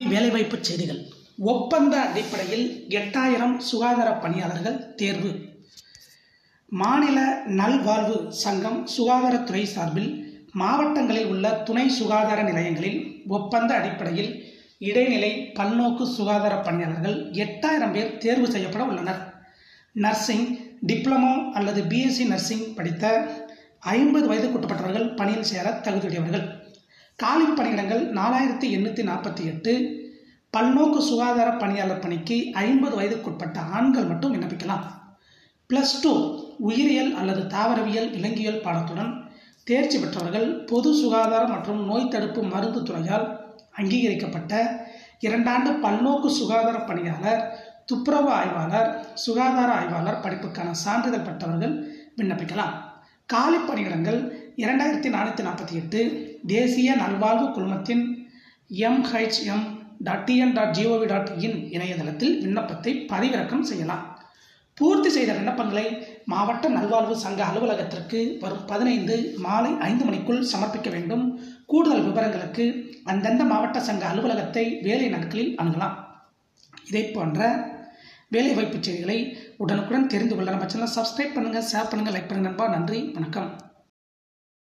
வேலைவாய்ப்பு செய்திகள். ஒப்பந்த அடிப்படையில் 8000 சுகாதார பணியாளர்கள் தேர்வு. மாநில நல்வாழ்வு சங்கம் சுகாதாரத்துறை சார்பில் மாவட்டங்களில் உள்ள துணை சுகாதார நிலையங்களில் ஒப்பந்த அடிப்படையில் இடைநிலை பல்நோக்கு சுகாதார பணியாளர்கள் 8000 பேர் தேர்வு செய்யப்பட உள்ளனர். நர்சிங், டிப்ளமோ அல்லது பிஎஸ்சி நர்சிங் படித்த 50 வயதுக்குட்பட்டவர்கள் பணியில் சேர தகுதியுடையவர்கள். காலி பணியிடங்கள் 4848. பல்நோக்கு சுகாதார பணியாளர் பணிக்கு 50 வயதுக்குட்பட்ட ஆண்கள் மட்டும் விண்ணப்பிக்கலாம். +2 உயிரியல் அல்லது தாவரவியல் விலங்கியல் பாடத்துடன் தேர்ச்சி பெற்றவர்கள் பொது சுகாதாரம் மற்றும் நோய் தடுப்பு மருந்து துறையால் அங்கீகரிக்கப்பட்ட 2 ஆண்டு பல்நோக்கு சுகாதார பணியாளர், துப்புரவு ஆய்வாளர், சுகாதார ஆய்வாளர் படிப்புக்கான சான்றிதழ் பெற்றவர்கள் விண்ணப்பிக்கலாம். காலி பணியிடங்கள் 2448. தேசிய நல்வாழ்வு குழுமத்தின் mhm.tn.gov.in இணையதளத்தில் விண்ணப்பத்தை பதிவிறக்கம் செய்யலாம். பூர்த்தி செய்த விண்ணப்பங்களை மாவட்ட நல்வாழ்வு சங்க அலுவலகத்திற்கு வரும் 15 மாலை 5 மணிக்குள் சமர்ப்பிக்க வேண்டும். கூடுதல் விவரங்களுக்கு அந்தந்த மாவட்ட சங்க அலுவலகத்தை வேலை நாட்களில் அணுகலாம். இதை போன்ற வேலைவாய்ப்பு செய்திகளை உடனுக்குடன் தெரிந்து கொள்ள நம்ம சேனலை சப்ஸ்கிரைப் பண்ணுங்கள், ஷேர் பண்ணுங்கள், லைக் பண்ணுங்கள் நண்பா. நன்றி, வணக்கம்.